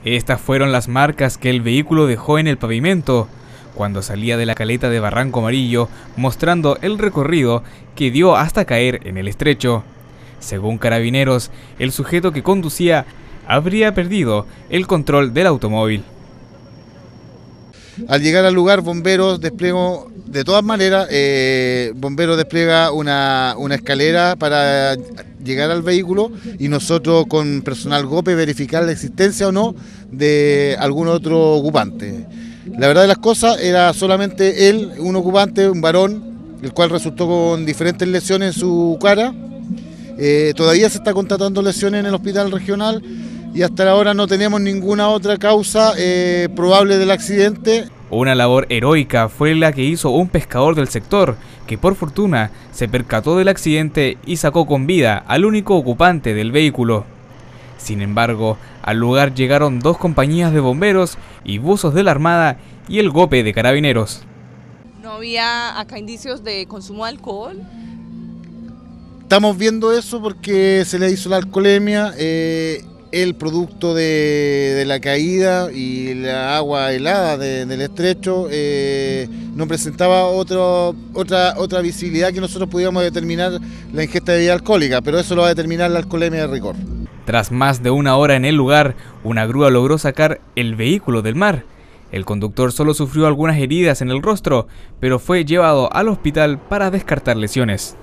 Estas fueron las marcas que el vehículo dejó en el pavimento cuando salía de la caleta de Barranco Amarillo, mostrando el recorrido que dio hasta caer en el estrecho. Según Carabineros, el sujeto que conducía habría perdido el control del automóvil. Al llegar al lugar, Bomberos desplegó, de todas maneras, Bomberos despliega una escalera para llegar al vehículo y nosotros con personal GOPE verificar la existencia o no de algún otro ocupante. La verdad de las cosas era solamente él, un ocupante, un varón, el cual resultó con diferentes lesiones en su cara. Todavía se está constatando lesiones en el hospital regional y hasta ahora no tenemos ninguna otra causa probable del accidente. Una labor heroica fue la que hizo un pescador del sector, que por fortuna se percató del accidente y sacó con vida al único ocupante del vehículo. Sin embargo, al lugar llegaron 2 compañías de bomberos y buzos de la Armada y el GOPE de Carabineros. ¿No había acá indicios de consumo de alcohol? Estamos viendo eso porque se le hizo la alcoholemia, el producto de la caída y la agua helada del estrecho no presentaba otra visibilidad que nosotros pudiéramos determinar la ingesta de bebida alcohólica, pero eso lo va a determinar la alcoholemia de rigor. Tras más de 1 hora en el lugar, una grúa logró sacar el vehículo del mar. El conductor solo sufrió algunas heridas en el rostro, pero fue llevado al hospital para descartar lesiones.